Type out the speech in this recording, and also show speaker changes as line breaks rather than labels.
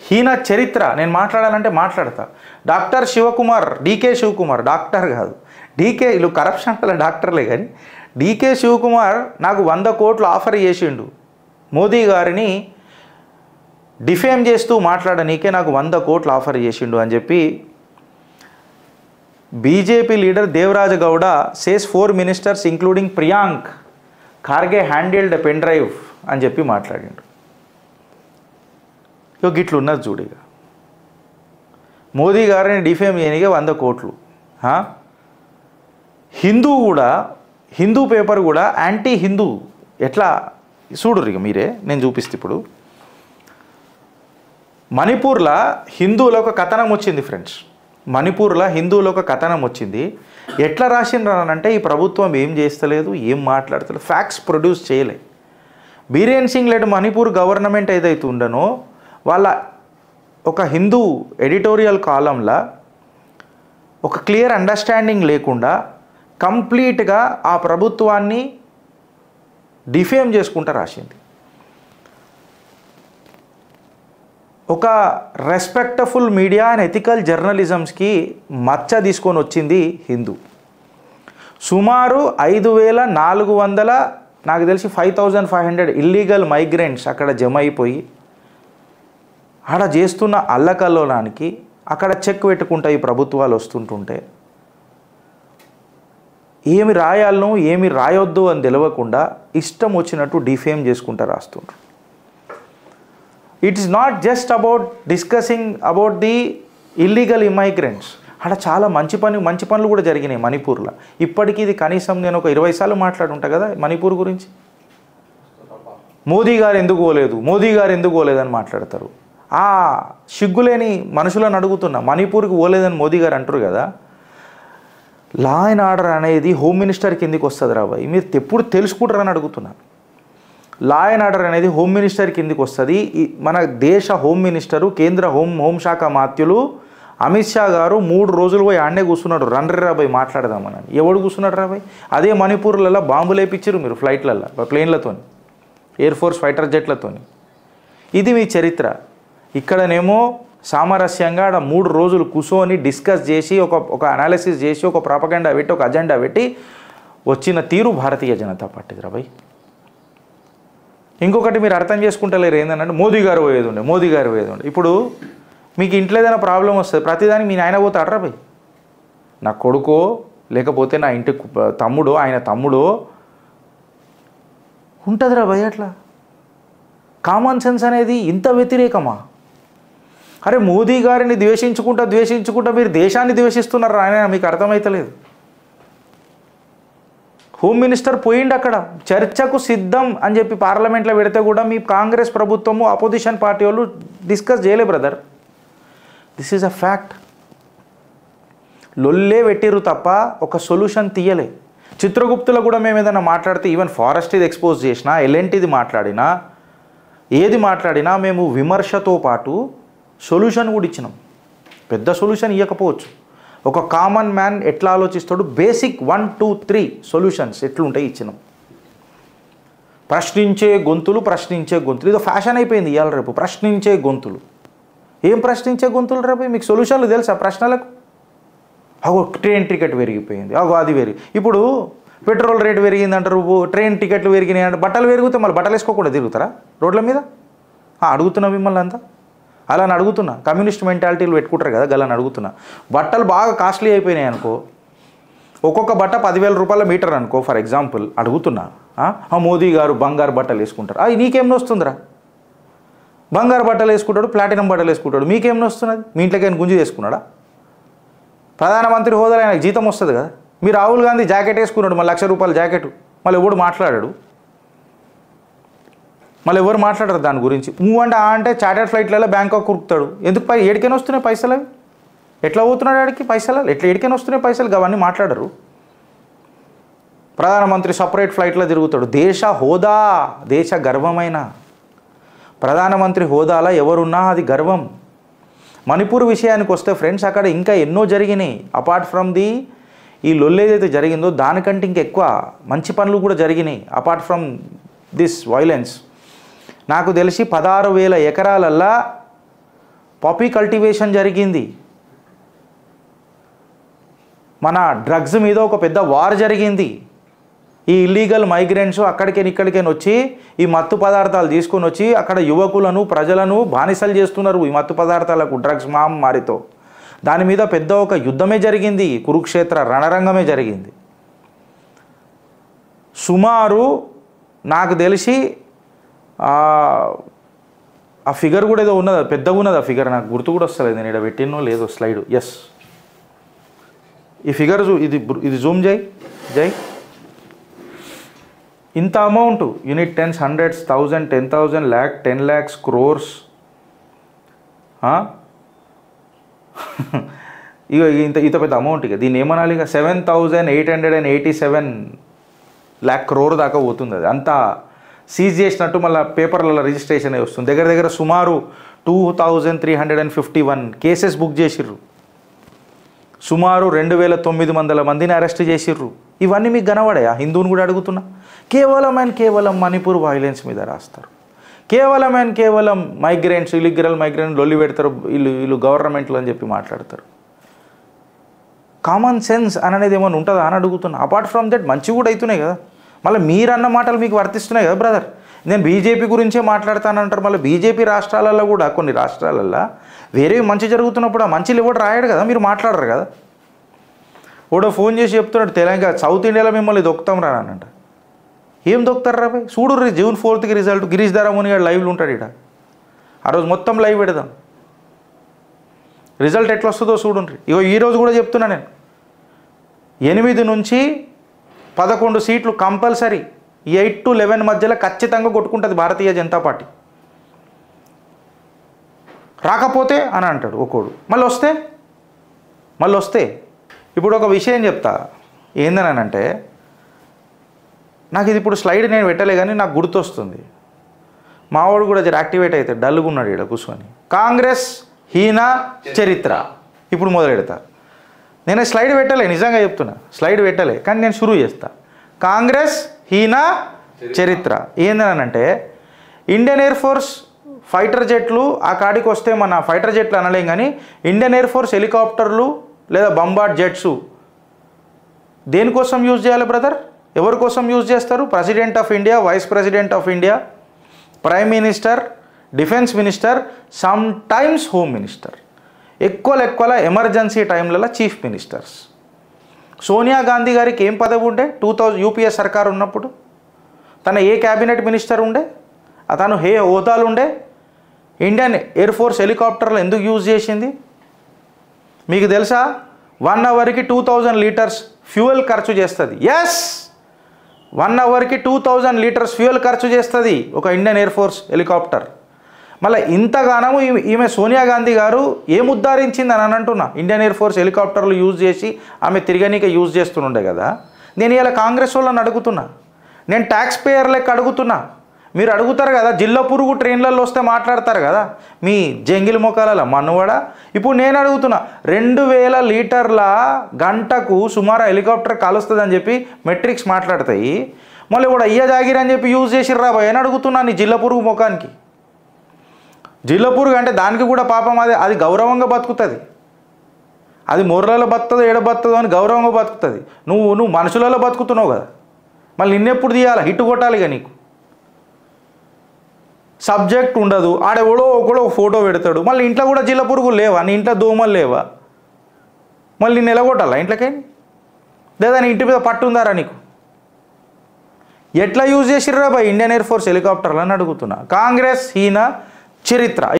హీన చరిత్ర నేను మాట్లాడాలంటే మాట్లాడతా. Doctor Shivakumar, DK Shivakumar, doctor కాదు, డీకే వీళ్ళు కరప్షన్ వల్ల డాక్టర్లే కానీ డీకే శివకుమార్ నాకు 100 కోట్లు ఆఫర్ చేసిండు మోదీ గారిని డిఫేమ్ చేస్తూ మాట్లాడనీకే నాకు 100 కోట్లు ఆఫర్ చేసిండు అని చెప్పి BJP leader Devaraj Gowda says 4 ministers including Priyank Kharge handled pen drive అని చెప్పి మాట్లాడిండు. గిట్లు ఉన్నది చూడిగా మోదీ గారిని డిఫేమ్ చేయనికే 100 కోట్లు. హిందూ పేపర్ కూడా యాంటీ హిందూ ఎట్లా చూడరు ఇక మీరే, నేను చూపిస్తే ఇప్పుడు మణిపూర్లో హిందువుల ఒక కథనం వచ్చింది ఫ్రెండ్స్. మణిపూర్లో హిందువుల ఒక కథనం వచ్చింది. ఎట్లా రాసిండ్రనంటే ఈ ప్రభుత్వం ఏం చేస్తలేదు, ఏం మాట్లాడతలేదు, ఫ్యాక్ట్స్ ప్రొడ్యూస్ చేయలే. బీరేన్ సింగ్ లెడ్ మణిపూర్ గవర్నమెంట్ ఏదైతే ఉండనో వాళ్ళ ఒక హిందూ ఎడిటోరియల్ కాలంలో ఒక క్లియర్ అండర్స్టాండింగ్ లేకుండా కంప్లీట్గా ఆ ప్రభుత్వాన్ని డిఫేమ్ చేసుకుంటూ రాసింది. ఒక రెస్పెక్టఫుల్ మీడియా అండ్ ఎథికల్ జర్నలిజమ్స్కి మచ్చ తీసుకొని వచ్చింది హిందూ. సుమారు 5400 నాకు తెలిసి 5500 ఇల్లీగల్ మైగ్రెంట్స్ అక్కడ జమ అయిపోయి ఆడ చేస్తున్న అల్లకల్లోలానికి అక్కడ చెక్ పెట్టుకుంటా ఈ ప్రభుత్వాలు వస్తుంటుంటే ఏమి రాయాలనో ఏమి రాయొద్దు అని తెలియకుండా ఇష్టం వచ్చినట్టు డిఫేమ్ చేసుకుంటూ రాస్తుంటారు. It is not just about discussing about the illegal immigrants. అక్కడ చాలా మంచి పనులు కూడా జరిగినాయి మణిపూర్లో. ఇప్పటికీ ఇది కనీసం నేను ఒక 20 సార్లు మాట్లాడుంటా కదా మణిపూర్ గురించి. మోదీ గారు ఎందుకు పోలేదని మాట్లాడతారు. ఆ సిగ్గులేని మనుషులను అడుగుతున్నా, మణిపూర్కి పోలేదని మోదీ గారు అంటారు కదా. లా అండ్ ఆర్డర్ అనేది హోమ్ మినిస్టర్ కిందికి వస్తుంది రాబాయి, మీరు ఎప్పుడు తెలుసుకుంటారని అడుగుతున్నా. లా అండ్ ఆర్డర్ అనేది హోమ్ మినిస్టర్ కిందికి వస్తుంది. మన దేశ హోమ్ మినిస్టరు, కేంద్ర హోంశాఖ మాత్యులు అమిత్ షా గారు 3 రోజులు పోయి ఆడనే కూర్చున్నాడు. రండ్రి రాబాయి మాట్లాడదామని. ఎవడు కూర్చున్నాడు రాబాయి? అదే మణిపూర్లలో బాంబులు వేయించారు మీరు ఫ్లైట్లలో, ప్లేన్లతో, ఎయిర్ ఫోర్స్ ఫైటర్ జెట్లతో. ఇది మీ చరిత్ర. ఇక్కడనేమో సామరస్యంగా ఆడ 3 రోజులు కూర్చొని డిస్కస్ చేసి ఒక అనాలిసిస్ చేసి ఒక ప్రాపగండా పెట్టి ఒక అజెండా పెట్టి వచ్చిన తీరు భారతీయ జనతా పార్టీ రాబాయి. ఇంకొకటి మీరు అర్థం చేసుకుంటలేరు ఏంటంటే మోదీ గారు పోయేది ఉండే. ఇప్పుడు మీకు ఇంట్లో ఏదైనా ప్రాబ్లం వస్తుంది, ప్రతిదానికి మీ నాయన పోతాడు రాబాయి. నా కొడుకో లేకపోతే నా ఇంటి తమ్ముడో ఆయన తమ్ముడో ఉంటుంది రాబాయి. అట్లా కామన్ సెన్స్ అనేది ఇంత వ్యతిరేకమా? అరే మోదీ గారిని ద్వేషించుకుంటా మీరు దేశాన్ని ద్వేషిస్తున్నారు ఆయన, మీకు అర్థమవుతలేదు. హోమ్ మినిస్టర్ పోయిండు అక్కడ, చర్చకు సిద్ధం అని చెప్పి పార్లమెంట్లో పెడితే కూడా మీ కాంగ్రెస్ ప్రభుత్వము అపోజిషన్ పార్టీ వాళ్ళు డిస్కస్ చేయలే brother. This is a fact. లొల్లే పెట్టిరు తప్ప ఒక సొల్యూషన్ తీయలే. చిత్రగుప్తులో కూడా మేము ఏదైనా మాట్లాడితే ఈవెన్ ఫారెస్ట్ ఇది ఎక్స్పోజ్ చేసినా, ఎల్ఎన్టీది మాట్లాడినా, ఏది మాట్లాడినా మేము విమర్శతో పాటు సొల్యూషన్ కూడా ఇచ్చినాం. పెద్ద సొల్యూషన్ ఇవ్వకపోవచ్చు, ఒక కామన్ మ్యాన్ ఎట్లా ఆలోచిస్తాడు బేసిక్ 1, 2, 3 సొల్యూషన్స్ ఎట్లుంటాయి ఇచ్చినాం. ప్రశ్నించే గొంతులు ఇది ఫ్యాషన్ అయిపోయింది ఇవాళ రేపు. ప్రశ్నించే గొంతులు, ఏం ప్రశ్నించే గొంతులు రేపు? మీకు సొల్యూషన్లు తెలుసా ప్రశ్నలకు? అగో ట్రైన్ టికెట్ పెరిగిపోయింది, అగో అది ఇప్పుడు పెట్రోల్ రేటు పెరిగిందంటారు, ట్రైన్ టికెట్లు పెరిగినాయి అంటే బట్టలు పెరిగితే మళ్ళీ బట్టలు వేసుకోకుండా తిరుగుతారా రోడ్ల మీద? అడుగుతున్నా మిమ్మల్ని అంతా, అలా అడుగుతున్నా. కమ్యూనిస్ట్ మెంటాలిటీలు పెట్టుకుంటారు కదా, గలని అడుగుతున్నా. బట్టలు బాగా కాస్ట్లీ అయిపోయినాయి అనుకో, ఒక్కొక్క బట్ట 10,000 రూపాయల మీటర్ అనుకో ఫర్ ఎగ్జాంపుల్, అడుగుతున్నా. మోదీ గారు బంగారు బట్టలు వేసుకుంటారు, అది నీకేం నొస్తుందిరా? బంగారు బట్టలు వేసుకుంటాడు, ప్లాటినం బట్టలు వేసుకుంటాడు, మీకేం నొస్తున్నది? మీ ఇంట్లోకైనా గుంజి వేసుకున్నాడా? ప్రధానమంత్రి హోదాలో ఆయనకు జీతం వస్తుంది కదా. మీరు రాహుల్ గాంధీ జాకెట్ వేసుకున్నాడు, మళ్ళీ 1,00,000 రూపాయల జాకెట్, మళ్ళీ ఎవడు మాట్లాడాడు? మళ్ళీ ఎవరు మాట్లాడరు దాని గురించి. అంటే చార్టర్డ్ ఫ్లైట్లలో బ్యాంకాక్ కురుకుతాడు. ఎందుకు ఏడికైనా వస్తున్నాయి పైసలు? అవి ఎట్లా పోతున్నాడు ఆడికి పైసలు? ఏడికైనా వస్తున్నాయి పైసలు? అవన్నీ మాట్లాడరు. ప్రధానమంత్రి సపరేట్ ఫ్లైట్లో తిరుగుతాడు. దేశ హోదా, దేశ గర్వమైన ప్రధానమంత్రి హోదాలో ఎవరున్నా అది గర్వం. మణిపూర్ విషయానికి వస్తే ఫ్రెండ్స్, అక్కడ ఇంకా ఎన్నో జరిగినాయి. అపార్ట్ ఫ్రమ్ ఈ లొల్లు ఏదైతే జరిగిందో దానికంటే ఇంకెక్కువ మంచి పనులు కూడా జరిగినాయి. అపార్ట్ ఫ్రమ్ దిస్ వైలెన్స్ నాకు తెలిసి 16,000 ఎకరాలల్లా పాపీ కల్టివేషన్ జరిగింది, మన డ్రగ్స్ మీద ఒక పెద్ద వార్ జరిగింది. ఈ ఇల్లీగల్ మైగ్రెంట్స్ ఇక్కడికైనా వచ్చి ఈ మత్తు పదార్థాలు తీసుకొని వచ్చి అక్కడ యువకులను ప్రజలను బానిసలు చేస్తున్నారు ఈ మత్తు పదార్థాలకు, డ్రగ్స్ మహమ్మారితో. దాని మీద పెద్ద ఒక యుద్ధమే జరిగింది, కురుక్షేత్ర రణరంగమే జరిగింది. సుమారు నాకు తెలిసి ఆ ఫిగర్ కూడా ఏదో ఉన్నది, పెద్దగా ఉన్నది ఆ ఫిగర్, నాకు గుర్తు కూడా వస్తలేదు, నేను ఇక్కడ పెట్టినో లేదో స్లైడ్. ఎస్, ఈ ఫిగర్ ఇది జూమ్ జై ఇంత amount, unit, tens, hundreds, 1000, 10,000, lakh, 10 lakhs, crores. ఇక ఇంత పెద్ద అమౌంట్. ఇక దీన్ని ఏమనాలి, ఇక 7,887 lakh crore దాకా పోతుంది. అది అంతా సీజ్ చేసినట్టు మళ్ళీ పేపర్లలో రిజిస్ట్రేషన్ అయి వస్తుంది. దగ్గర సుమారు 2,351 కేసెస్ బుక్ చేసిర్రు, సుమారు 2,900 మందిని అరెస్ట్ చేసిర్రు. ఇవన్నీ మీకు కనబడాయా? హిందూని కూడా అడుగుతున్నా. కేవలం మణిపూర్ వైలెన్స్ మీద రాస్తారు, కేవలం మైగ్రెంట్స్, ఇల్లీగల్ మైగ్రెంట్ లొల్లి పెడతారు, వీళ్ళు గవర్నమెంట్లు అని చెప్పి మాట్లాడతారు. కామన్ సెన్స్ అనేది ఏమైనా ఉంటుందా అని అడుగుతున్నా. అపార్ట్ ఫ్రమ్ దట్ మంచి కూడా అవుతున్నాయి కదా, మళ్ళీ మీరన్న మాటలు మీకు వర్తిస్తున్నాయి కదా బ్రదర్. నేను బీజేపీ గురించే మాట్లాడతానంటారు, మళ్ళీ బీజేపీ రాష్ట్రాలలో కూడా కొన్ని రాష్ట్రాలల్లో వేరే మంచి జరుగుతున్నప్పుడు ఆ మంచిలు ఎవడు రాయడు కదా, మీరు మాట్లాడరు కదా. ఓడో ఫోన్ చేసి చెప్తున్నాడు, తెలంగాణ సౌత్ ఇండియాలో మిమ్మల్ని దొక్కుతాం రానంట. ఏం దొక్కుతారు రా భయ్? చూడు June 4th రిజల్ట్, గిరీష్ ధరముని గారు లైవ్లో ఉంటాడు ఇక్కడ, ఆ రోజు మొత్తం లైవ్ పెడదాం, రిజల్ట్ ఎట్లా వస్తుందో చూడండి. ఇగో ఈరోజు కూడా చెప్తున్నా నేను, 8 నుంచి 11 సీట్లు కంపల్సరీ, 8 to 11 మధ్యలో ఖచ్చితంగా కొట్టుకుంటుంది భారతీయ జనతా పార్టీ. రాకపోతే అని అంటాడు ఒక్కోడు, మళ్ళీ వస్తే ఇప్పుడు ఒక విషయం చెప్తా. ఏందని అంటే, నాకు ఇది ఇప్పుడు స్లైడ్ నేను పెట్టలే కానీ నాకు గుర్తొస్తుంది. మావాడు కూడా జర యాక్టివేట్ అవుతాడు, డల్గా ఉన్నాడు ఇక్కడ కూర్చొని. కాంగ్రెస్ హీన చరిత్ర ఇప్పుడు మొదలెడతా. నేను స్లైడ్ పెట్టలే, నిజంగా చెప్తున్నా, స్లైడ్ పెట్టలే కానీ నేను షురూ చేస్తా. కాంగ్రెస్ హీన చరిత్ర ఏందనంటే, ఇండియన్ ఎయిర్ ఫోర్స్ ఫైటర్ జెట్లు ఆ కాడికి వస్తే, మన ఫైటర్ జెట్లు అనలేం కానీ ఇండియన్ ఎయిర్ ఫోర్స్ హెలికాప్టర్లు లేదా బంబార్డ్ జెట్సు దేనికోసం యూజ్ చేయాలి బ్రదర్? ఎవరి కోసం యూజ్ చేస్తారు? President of India, vice president of India, prime minister, defence minister, some times home minister, ఎక్కువ ఎమర్జెన్సీ టైంలలో చీఫ్ మినిస్టర్స్. సోనియా గాంధీ గారికి ఏం పదవి ఉండే 2000 యూపీఏ సర్కార్ ఉన్నప్పుడు? తన ఏ క్యాబినెట్ మినిస్టర్ ఉండే? తను ఏ హోదాలు ఉండే? ఇండియన్ ఎయిర్ ఫోర్స్ హెలికాప్టర్లు ఎందుకు యూజ్ చేసింది మీకు తెలుసా? 1 అవర్కి 2000 లీటర్స్ ఫ్యూయల్ ఖర్చు చేస్తుంది. ఎస్, 1 అవర్కి 2000 లీటర్స్ ఫ్యూయల్ ఖర్చు చేస్తుంది ఒక ఇండియన్ ఎయిర్ ఫోర్స్ హెలికాప్టర్. మళ్ళీ ఇంతగానము ఈమె సోనియా గాంధీ గారు ఏం ఉద్ధరించింది అని అంటున్నా. ఇండియన్ ఎయిర్ ఫోర్స్ హెలికాప్టర్లు యూజ్ చేసి ఆమె తిరగనీక యూజ్ చేస్తుండే కదా. నేను ఇలా కాంగ్రెస్ వాళ్ళని అడుగుతున్నా, నేను ట్యాక్స్ పేయర్ లెక్క అడుగుతున్నా. మీరు అడుగుతారు కదా, జిల్లా పురుగు ట్రైన్లలో వస్తే మాట్లాడతారు కదా మీ జంగిల్ మొక్కలలో మన్నువాడ. ఇప్పుడు నేను అడుగుతున్నా, 2000 లీటర్ల గంటకు సుమారు హెలికాప్టర్ కాలుస్తుందని చెప్పి మెట్రిక్స్ మాట్లాడతాయి. మళ్ళీ కూడా అయ్య జాగిరని చెప్పి యూజ్ చేసిర్రా భయ్ అని అడుగుతున్నా నీ జిల్లా పురుగు ముఖానికి. జిల్లా పురుగు అంటే దానికి కూడా పాపం అది గౌరవంగా బతుకుతుంది, అది మొర్రలో బతుకుతుందో ఏడ బతుకుతుందో అని గౌరవంగా బతుకుతుంది. నువ్వు మనుషులలో బతుకుతున్నావు కదా, మళ్ళీ నిన్నెప్పుడు తీయాలి? హిట్ కొట్టాలి ఇక. నీకు సబ్జెక్ట్ ఉండదు, ఆడెవడో ఒకడో ఫోటో పెడతాడు, మళ్ళీ ఇంట్లో కూడా జిల్లా పురుగులు లేవా? నీ ఇంట్లో దోమలు లేవా? మళ్ళీ నిన్ను ఎలగొట్టాలా ఇంట్లోకి? లేదా నీ ఇంటి మీద పట్టు ఉందారా నీకు? ఎట్లా యూజ్ చేసిర్రా బా ఇండియన్ ఎయిర్ ఫోర్స్ హెలికాప్టర్లు అని అడుగుతున్నా. కాంగ్రెస్ హీన చరిత్ర.